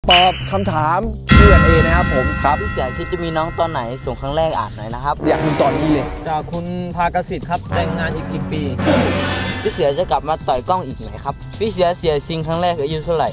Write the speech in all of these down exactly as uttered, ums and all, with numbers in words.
ตอบคำถามคิว แอนด์ เอ นะครับผมครับพี่เสือคิดจะมีน้องตอนไหนส่งครั้งแรกอ่านหน่อยนะครับอยากมีตอนนี้เลยจากคุณภากสิทธิ์ครับแต่งงานอีกกี่ปีพี่เสือจะกลับมาต่อยกล้องอีกไหมครับพี่เสือเสียซิงครั้งแรกอายุเท่าไหร่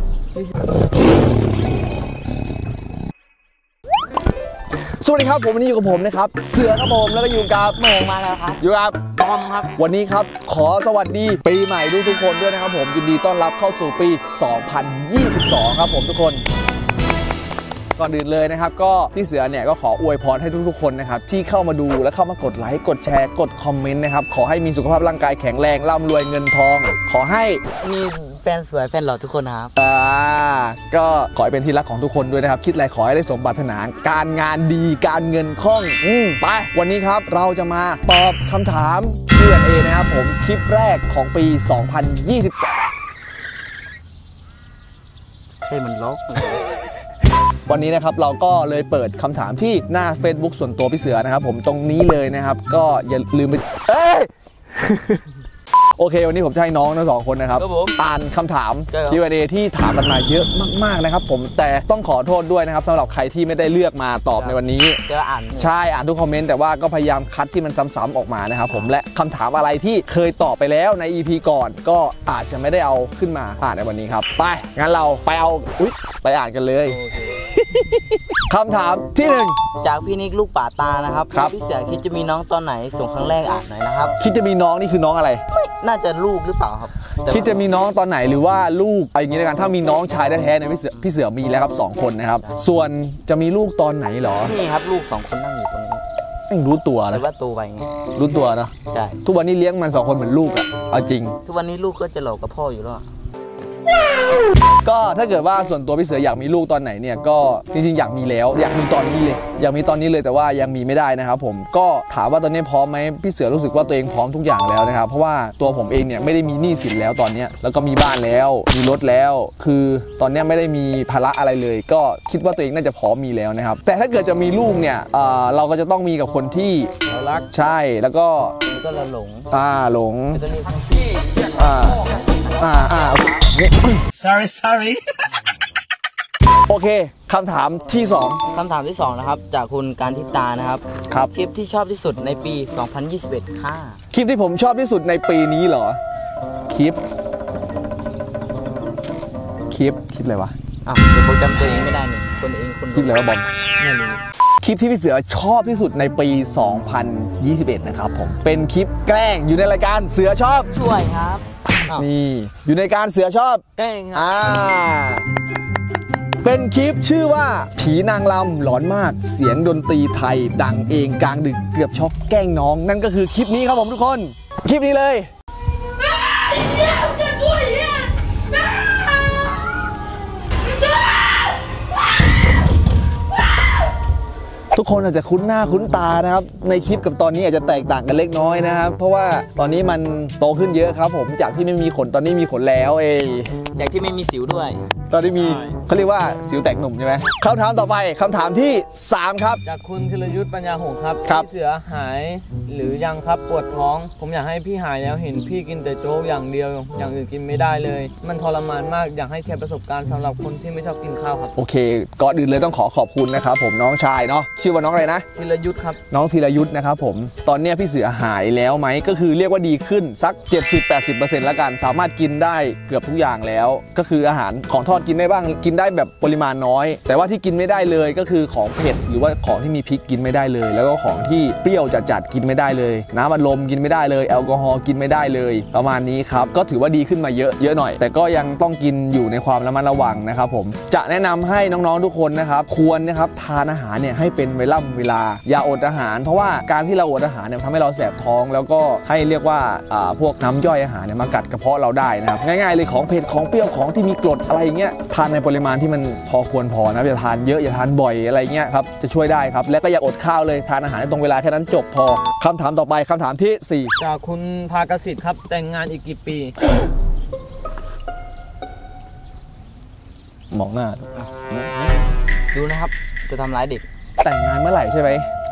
สวัสดีครับผมวันนี้อยู่กับผมนะครับเสือครับผมแล้วก็อยู่กับโหน่งมาแล้วครับอยู่กับบอมครับวันนี้ครับขอสวัสดีปีใหม่ทุกๆคนด้วยนะครับผมยินดีต้อนรับเข้าสู่ปีสองพันยี่สิบสองครับผมทุกคนก่อนอื่นเลยนะครับก็พี่เสือเนี่ยก็ขออวยพรให้ทุกๆคนนะครับที่เข้ามาดูและเข้ามากดไลค์กดแชร์กดคอมเมนต์นะครับขอให้มีสุขภาพร่างกายแข็งแรงร่ำรวยเงินทองขอให้มีแฟนสวยแฟนหล่อทุกคนครับอ่าก็ขอให้เป็นที่รักของทุกคนด้วยนะครับคิดอะไรขอให้ได้สมปรารถนาการงานดีการเงินคล่องอืมไปวันนี้ครับเราจะมาตอบคำถาม คิว แอนด์ เอ นะครับผมคลิปแรกของปีสองพันยี่สิบใช่มันล็อกวันนี้นะครับเราก็เลยเปิดคำถามที่หน้า Facebook ส่วนตัวพี่เสือนะครับผมตรงนี้เลยนะครับก็อย่าลืมไปเอ้ยโอเควันนี้ผมจะให้น้องทั้งสองคนนะครับอ่านคำถาม คิว แอนด์ เอ ที่ถามกันมาเยอะมากๆนะครับผมแต่ต้องขอโทษด้วยนะครับสำหรับใครที่ไม่ได้เลือกมาตอบในวันนี้จะอ่านใช่อ่านทุกคอมเมนต์แต่ว่าก็พยายามคัดที่มันซ้ำๆออกมานะครับผมและคำถามอะไรที่เคยตอบไปแล้วใน อี พี ก่อนก็อาจจะไม่ได้เอาขึ้นมาอ่านในวันนี้ครับไปงั้นเราไปเอาอุ๊ยไปอ่านกันเลยคำถามที่หนึ่งจากพี่นิกลูกป่าตานะครับพี่เสือคิดจะมีน้องตอนไหนส่งครั้งแรกอ่านหน่อยนะครับคิดจะมีน้องนี่คือน้องอะไรน่าจะลูกหรือเปล่าครับคิดจะมีน้องตอนไหนหรือว่าลูกอะไรอย่างนี้ในการถ้ามีน้องชายแท้ๆเนี่ยพี่เสือพี่เสือมีแล้วครับสองคนนะครับส่วนจะมีลูกตอนไหนหรอนี่ครับลูกสองคนนั่งอยู่ตรงนี้ไม่รู้ตัวนะหรือว่าตัวไปไงรู้ตัวนะใช่ทุกวันนี้เลี้ยงมันสองคนเหมือนลูกอะเอาจริงทุกวันนี้ลูกก็จะหลอกกับพ่ออยู่แล้วก็ถ้าเกิดว่าส่วนตัวพี่เสืออยากมีลูกตอนไหนเนี่ยก็จริงๆอยากมีแล้วอยากมีตอนนี้เลยอยากมีตอนนี้เลยแต่ว่ายังมีไม่ได้นะครับผมก็ถามว่าตอนนี้พร้อมไหมพี่เสือรู้สึกว่าตัวเองพร้อมทุกอย่างแล้วนะครับเพราะว่าตัวผมเองเนี่ยไม่ได้มีหนี้สินแล้วตอนนี้แล้วก็มีบ้านแล้วมีรถแล้วคือตอนนี้ไม่ได้มีภาระอะไรเลยก็คิดว่าตัวเองน่าจะพร้อมมีแล้วนะครับแต่ถ้าเกิดจะมีลูกเนี่ยเราก็จะต้องมีกับคนที่เรารักใช่แล้วก็ก็เราหลงอ่าหลงอ่าอ่าอ่า sorry sorry โอเคคำถามที่สองคำถามที่สองนะครับจากคุณการทิตานะครับครับคลิปที่ชอบที่สุดในปีสองพันยี่สิบเอ็ดค่ะคลิปที่ผมชอบที่สุดในปีนี้เหรอคลิปคลิปคลิปอะไรวะอ่ะเดี๋ยวผมจำตัวเองไม่ได้เนี่ยคนเองคนคลิปอะไรวะบอมไม่รู้คลิปที่พี่เสือชอบที่สุดในปีสองพันยี่สิบเอ็ดนะครับผมเป็นคลิปแกล้งอยู่ในรายการเสือชอบช่วยครับนี่อยู่ในการเสือชอบแกล้งอ่าเป็นคลิปชื่อว่าผีนางรำหลอนมากเสียงดนตรีไทยดังเองกลางดึกเกือบช็อกแกล้งน้องนั่นก็คือคลิปนี้ครับผมทุกคนคลิปนี้เลยทุกคนอาจจะคุ้นหน้าคุ้นตานะครับในคลิปกับตอนนี้อาจจะแตกต่างกันเล็กน้อยนะครับเพราะว่าตอนนี้มันโตขึ้นเยอะครับผมจากที่ไม่มีขนตอนนี้มีขนแล้วเองจากที่ไม่มีสิวด้วยตอนนี้มีเขาเรียกว่าสิวแตกหนุ่มใช่ไหมคำถามต่อไปคำถามที่สามครับจากคุณธีรยุทธปัญญาหงส์ครับพี่เสือหายหรือยังครับปวดท้องผมอยากให้พี่หายแล้วเห็นพี่กินแต่โจ๊กอย่างเดียวอย่างอื่นกินไม่ได้เลยมันทรมานมากอยากให้แชร์ประสบการณ์สำหรับคนที่ไม่ชอบกินข้าวครับโอเคก่อนอื่นเลยต้องขอขอบคุณนะครับผมน้องชายเนาะชื่อว่าน้องอะไรนะธีรยุทธครับน้องธีรยุทธนะครับผมตอนนี้พี่เสือหายแล้วไหมก็คือเรียกว่าดีขึ้นสัก เจ็ดสิบถึงแปดสิบเปอร์เซ็นต์ แล้วกันสามารถกินได้เกือบทุกอย่างแล้วก็คืออาหารของทอดกินได้บ้างกินได้แบบปริมาณน้อยแต่ว่าที่กินไม่ได้เลยก็คือของเผ็ดหรือว่าของที่มีพริกกินไม่ได้เลยแล้วก็ของที่เปรี้ยวจัดๆกินไม่ได้เลยน้ำอัดลมกินไม่ได้เลยแอลกอฮอล์กินไม่ได้เลยประมาณนี้ครับก็ถือว่าดีขึ้นมาเยอะเยอะหน่อยแต่ก็ยังต้องกินอยู่ในความระมัดระวังนะครับผมจะแนะนำให้น้องๆทุกคนนะครับควรนะครับทานอาหารเนี่ยให้เป็นเวลาเวลาอย่าอดอาหารเพราะว่าการที่เราอดอาหารเนี่ยทำให้เราแสบท้องแล้วก็ให้เรียกว่าพวกน้ำย่อยอาหารเนี่ยมากัดกระเพาะเราได้นะครับง่ายๆเลยของเผ็ดของเปรี้ยวของที่มีกรดอะไรเงี้ยทานในปริมาณที่มันพอควรพอนะอย่าทานเยอะอย่าทานบ่อยอะไรเงี้ยครับจะช่วยได้ครับและก็อย่าอดข้าวเลยทานอาหารในตรงเวลาแค่นั้นจบพอคำถามต่อไปคำถามที่สี่จากคุณภากสิทธิ์ครับแต่งงานอีกกี่ปีมองหน้าดูนะครับจะทำร้ายเด็กแต่งงานเมื่อไหร่ใช่ไหม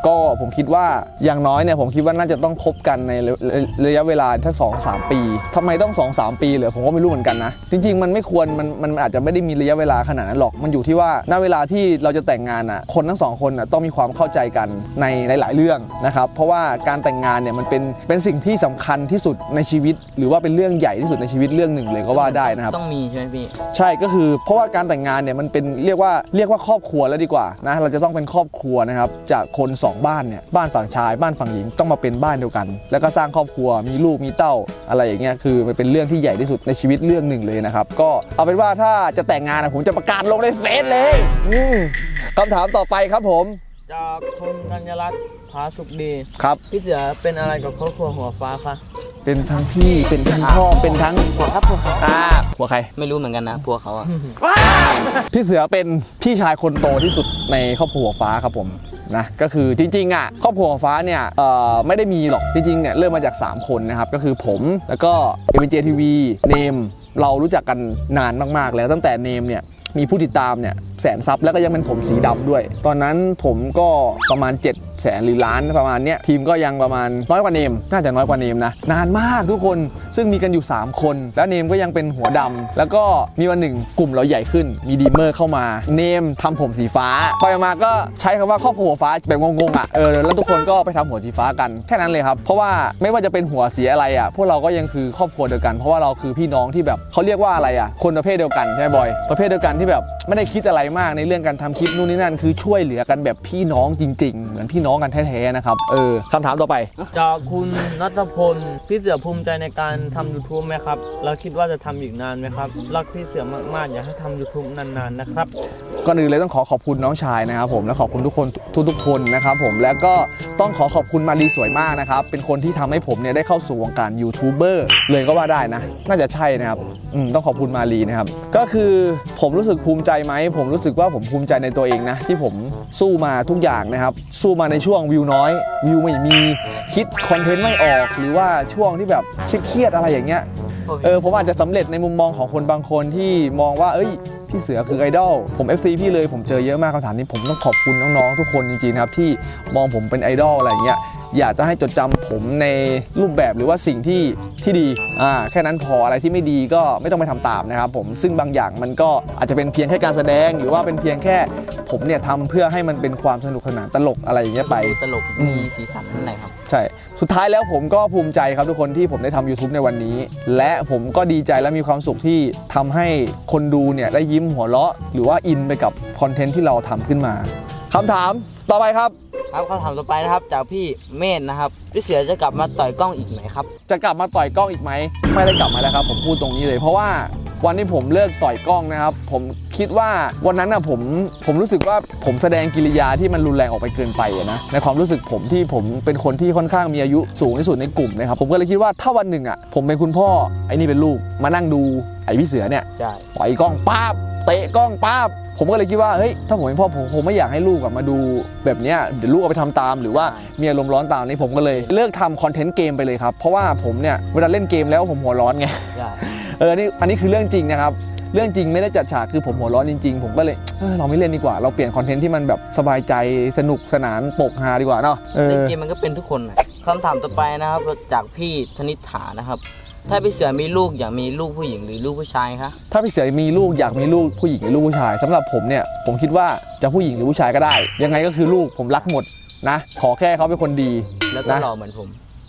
ก็ผมคิดว่าอย่างน้อยเนี่ยผมคิดว่าน่าจะต้องคบกันในระยะเวลาทั้งสองสามปีทำไมต้อง สองสาม ปีเลยผมก็ไม่รู้เหมือนกันนะจริงๆมันไม่ควรมันมันอาจจะไม่ได้มีระยะเวลาขนาดนั้นหรอกมันอยู่ที่ว่าณเวลาที่เราจะแต่งงานอ่ะคนทั้งสองคนอ่ะต้องมีความเข้าใจกันในหลายๆเรื่องนะครับเพราะว่าการแต่งงานเนี่ยมันเป็นเป็นสิ่งที่สำคัญที่สุดในชีวิตหรือว่าเป็นเรื่องใหญ่ที่สุดในชีวิตเรื่องหนึ่งเลยก็ว่าได้นะครับต้องมีใช่ไหมพี่ใช่ก็คือเพราะว่าการแต่งงานเนี่ยมันเป็นเรียกว่าเรียกว่าครอบครัวแล้วดีกว่านะเราจะต้องเป็นครอบครัวนะครับจากคนสองบ้านเนี่ยบ้านฝั่งชายบ้านฝั่งหญิงต้องมาเป็นบ้านเดียวกันแล้วก็สร้างครอบครัวมีลูกมีเต้าอะไรอย่างเงี้ยคือมันเป็นเรื่องที่ใหญ่ที่สุดในชีวิตเรื่องหนึ่งเลยนะครับก็เอาเป็นว่าถ้าจะแต่งงานผมจะประกาศลงในเฟซเลยคำถามต่อไปครับผมจากคุณกัญญรัตน์ผาสุขดีครับพี่เสือเป็นอะไรกับครอบครัวหัวฟ้าคะเป็นทั้งพี่เป็นทั้งพ่อเป็นทั้งผัวครับผัวครับอ่าผัวใครไม่รู้เหมือนกันนะผัวเขาอะพี่เสือเป็นพี่ชายคนโตที่สุดในครอบครัวหัวฟ้าครับผมนะก็คือจริงๆอ่ะครอบครัวหัวฟ้าเนี่ยเอ่อไม่ได้มีหรอกจริงๆเนี่ยเริ่มมาจากสามคนนะครับก็คือผมแล้วก็ เอ็ม เจ ที วี เนมเรารู้จักกันนานมากๆแล้วตั้งแต่เนมเนี่ยมีผู้ติดตามเนี่ยแสนซับแล้วก็ยังเป็นผมสีดำด้วยตอนนั้นผมก็ประมาณเจ็ดแสนหรือล้านประมาณเนี้ยทีมก็ยังประมาณน้อยกว่าเนมน่าจะน้อยกว่าเนมนะนานมากทุกคนซึ่งมีกันอยู่สามคนแล้วเนมก็ยังเป็นหัวดำแล้วก็มีวันหนึ่งกลุ่มเราใหญ่ขึ้นมีดีเมอร์เข้ามาเนมทำผมสีฟ้าพอมาก็ใช้คำว่าครอบครัวหัวฟ้าแบบงงๆอ่ะเออแล้วทุกคนก็ไปทำหัวสีฟ้ากันแค่นั้นเลยครับเพราะว่าไม่ว่าจะเป็นหัวสีอะไรอ่ะพวกเราก็ยังคือครอบครัวเดียวกันเพราะว่าเราคือพี่น้องที่แบบเขาเรียกว่าอะไรอ่ะคนประเภทเดียวกันใช่ไหมบอยประเภทเดียวกันที่แบบไม่ได้คิดอะไรมากในเรื่องการทำคลิปนู่นนี่นั่นคือช่วยเหลือกันแบบพี่น้องจริงๆเหมือนพี่น้องกันแท้ๆนะครับเออคำถามต่อไปจากคุณณัฐพลพี่เสือภูมิใจในการทำ ยูทูบ ไหมครับแล้วคิดว่าจะทำอีกนานไหมครับรักพี่เสือมากๆอยากให้ทำ ยูทูบ นานๆนะครับก่อนอื่นเลยต้องขอขอบคุณน้องชายนะครับผมและขอบคุณทุกคนทุกๆคนนะครับผมแล้วก็ต้องขอขอบคุณมารีสวยมากนะครับเป็นคนที่ทำให้ผมเนี่ยได้เข้าสู่วงการยูทูบเบอร์เลยก็ว่าได้นะน่าจะใช่นะครับอืมต้องขอบคุณมารีนะครับก็คือผมรู้สึกภูมิใจไหมผมรู้สึกว่าผมภูมิใจในตัวเองนะที่ผมสู้มาทุกอย่างนะครับสู้มาในช่วงวิวน้อยวิวไม่มีคิดคอนเทนต์ไม่ออกหรือว่าช่วงที่แบบเครียดๆอะไรอย่างเงี้ยเออผมอาจจะสำเร็จในมุมมองของคนบางคนที่มองว่าเอ้ยพี่เสือคือไอดอลผม เอฟ ซี พี่เลยผมเจอเยอะมากคำถามนี้ผมต้องขอบคุณน้องๆทุกคนจริงๆนะครับที่มองผมเป็นไอดอลอะไรเงี้ยอยากจะให้จดจำผมในรูปแบบหรือว่าสิ่งที่ที่ดีอ่าแค่นั้นพออะไรที่ไม่ดีก็ไม่ต้องไปทำตามนะครับผมซึ่งบางอย่างมันก็อาจจะเป็นเพียงแค่การแสดงหรือว่าเป็นเพียงแค่ผมเนี่ยทำเพื่อให้มันเป็นความสนุกสนานตลกอะไรอย่างเงี้ยไปตลกมีสีสันนั่นแหละครับใช่สุดท้ายแล้วผมก็ภูมิใจครับทุกคนที่ผมได้ทำ ยูทูบ ในวันนี้และผมก็ดีใจและมีความสุขที่ทำให้คนดูเนี่ยได้ยิ้มหัวเราะหรือว่าอินไปกับคอนเทนต์ที่เราทำขึ้นมาคำถามต่อไปครับครับคำถามต่อไปนะครับจากพี่เมธนะครับพี่เสือจะกลับมาต่อยกล้องอีกไหมครับจะกลับมาต่อยกล้องอีกไหมไม่ได้กลับมาแล้วครับผมพูดตรงนี้เลยเพราะว่าวันที่ผมเลิกต่อยกล้องนะครับผมคิดว่าวันนั้นนะผมผมรู้สึกว่าผมแสดงกิริยาที่มันรุนแรงออกไปเกินไปนะในความรู้สึกผมที่ผมเป็นคนที่ค่อนข้างมีอายุสูงที่สุดในกลุ่มนะครับผมก็เลยคิดว่าถ้าวันหนึ่งอ่ะผมเป็นคุณพ่อไอ้นี่เป็นลูกมานั่งดูไอ้พี่เสือเนี่ยต่อยกล้องป๊าบเตะกล้องป๊าบผมก็เลยคิดว่าเฮ้ยถ้าผมเป็นพ่อผมคงไม่อยากให้ลูกมาดูแบบนี้เดี๋ยวลูกเอาไปทำตามหรือว่ามีอารมณ์ร้อนตามนี้ผมก็เลยเลิกทำคอนเทนต์เกมไปเลยครับเพราะว่าผมเนี่ยเวลาเล่นเกมแล้วผมหัวร้อนไงเออนี่อันนี้คือเรื่องจริงนะครับเรื่องจริงไม่ได้จัดฉากคือผมหัวร้อนจริงๆผมก็เลยเออเราไม่เล่นดีกว่าเราเปลี่ยนคอนเทนต์ที่มันแบบสบายใจสนุกสนานปกฮาดีกว่าเนาะเล่นเกมมันก็เป็นทุกคนคำถามต่อไปนะครับจากพี่ธนิษฐานะครับถ้าพี่เสือมีลูกอยากมีลูกผู้หญิงหรือลูกผู้ชายคะถ้าพี่เสือมีลูกอยากมีลูกผู้หญิงหรือลูกผู้ชายสำหรับผมเนี่ยผมคิดว่าจะผู้หญิงหรือผู้ชายก็ได้ยังไงก็คือลูกผมรักหมดนะขอแค่เขาเป็นคนดีแล้วก็หล่อเหมือนผม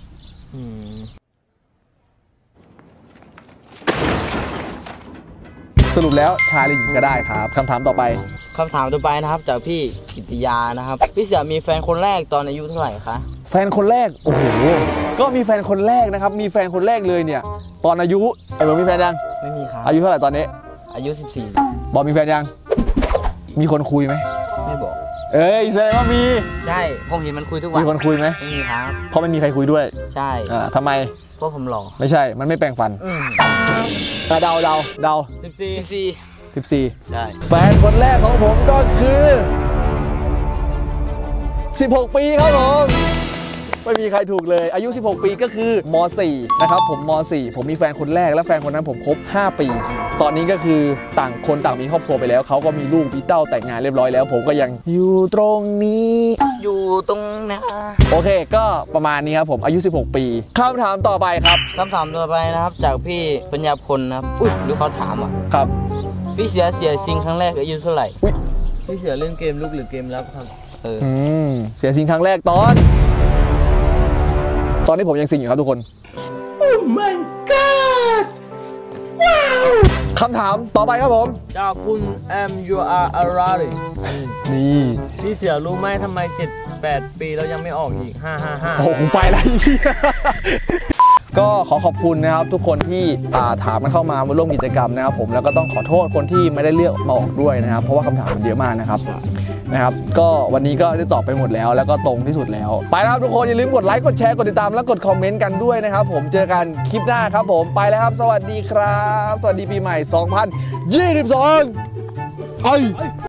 สรุปแล้วชายหรือหญิงก็ได้ครับคำถามต่อไปคำถามต่อไปนะครับจากพี่กิติยานะครับพี่เสือมีแฟนคนแรกตอนอายุเท่าไหร่คะแฟนคนแรกโอ้โหก็มีแฟนคนแรกนะครับมีแฟนคนแรกเลยเนี่ยตอนอายุไอ้บอลมีแฟนยังไม่มีครับอายุเท่าไหร่ตอนนี้อายุสิบสี่บอลมีแฟนยังมีคนคุยไหมไม่บอกเอ้ยแสดงว่ามีใช่ผมเห็นมันคุยทุกวันมีคนคุยไหมไม่มีครับเพราะไม่มีใครคุยด้วยใช่อ่าทำไมเพราะผมหล่อไม่ใช่มันไม่แปรงฟันอ่าเดาเดาเดาสิบสี่สิบสี่สิบสี่ใช่แฟนคนแรกของผมก็คือสิบหกปีครับผมไม่มีใครถูกเลยอายุสิบหกปีก็คือม .สี่ นะครับผมม .สี่ ผมมีแฟนคนแรกและแฟนคนนั้นผมคบห้าปี ตอนนี้ก็คือต่างคนต่างมีครอบครัวไปแล้วเขาก็มีลูกมีเต้าแต่งงานเรียบร้อยแล้วผมก็ยังอยู่ตรงนี้อยู่ตรงนะโอเคก็ประมาณนี้ครับผมอายุสิบหกปีคำถามต่อไปครับคำถามต่อไปนะครับ จากพี่ปัญญาพลนะครับอุ้ยดูเขาถามอ่ะครับพี่เสียเสียซิงครั้งแรกอายุเท่าไหร่พี่เสือเล่นเกมลุกหรือเกมรับครับเอออืมเสียสิงครั้งแรกตอน ตอนนี้ผมยังสิงอยู่ครับทุกคน โอ้ my god ว้าวคำถามต่อไปครับผมจากคุณ M U R a r a r i นี่พี่เสือรู้ไหมทำไมเจ็ดแปดปีแล้วยังไม่ออกอีกห้าห้าห้าโอ้โหไปแล้ว ก็ขอขอบคุณนะครับทุกคนที่อ่าถามกันเข้ามามาร่วมกิจกรรมนะครับผมแล้วก็ต้องขอโทษคนที่ไม่ได้เลือกมาออกด้วยนะครับเพราะว่าคำถามมันเยอะมากนะครับนะครับก็วันนี้ก็ได้ตอบไปหมดแล้วแล้วก็ตรงที่สุดแล้วไปแล้วครับทุกคนอย่าลืมกดไลค์กดแชร์กดติดตามและกดคอมเมนต์กันด้วยนะครับผมเจอกันคลิปหน้าครับผมไปแล้วครับสวัสดีครับ สวัสดีปีใหม่ สองพันยี่สิบสองไอ